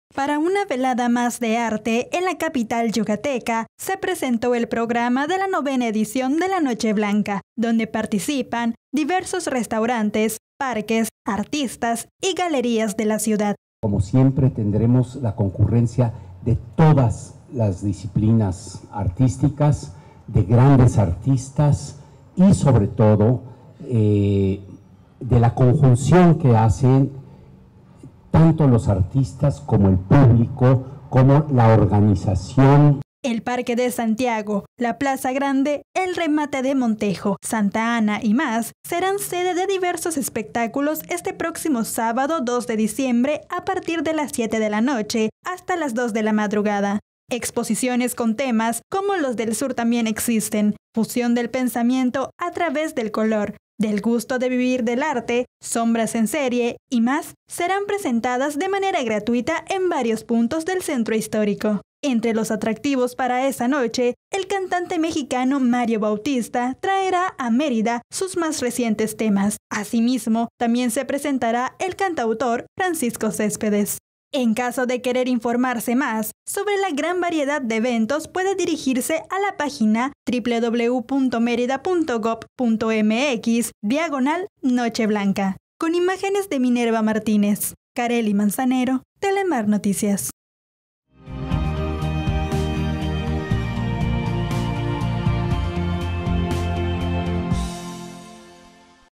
Para una velada más de arte en la capital yucateca, se presentó el programa de la 9ª edición de la Noche Blanca, donde participan diversos restaurantes, parques, artistas y galerías de la ciudad. Como siempre tendremos la concurrencia de todas las disciplinas artísticas, de grandes artistas y sobre todo de la conjunción que hacen tanto los artistas como el público, como la organización. El Parque de Santiago, la Plaza Grande, el Remate de Montejo, Santa Ana y más serán sede de diversos espectáculos este próximo sábado 2 de diciembre a partir de las 7 de la noche hasta las 2 de la madrugada. Exposiciones con temas como los del sur también existen, fusión del pensamiento a través del color, del gusto de vivir del arte, sombras en serie y más serán presentadas de manera gratuita en varios puntos del centro histórico. Entre los atractivos para esa noche, el cantante mexicano Mario Bautista traerá a Mérida sus más recientes temas. Asimismo, también se presentará el cantautor Francisco Céspedes. En caso de querer informarse más sobre la gran variedad de eventos, puede dirigirse a la página www.merida.gov.mx/Noche Blanca, con imágenes de Minerva Martínez. Kareli Manzanero, Telemar Noticias.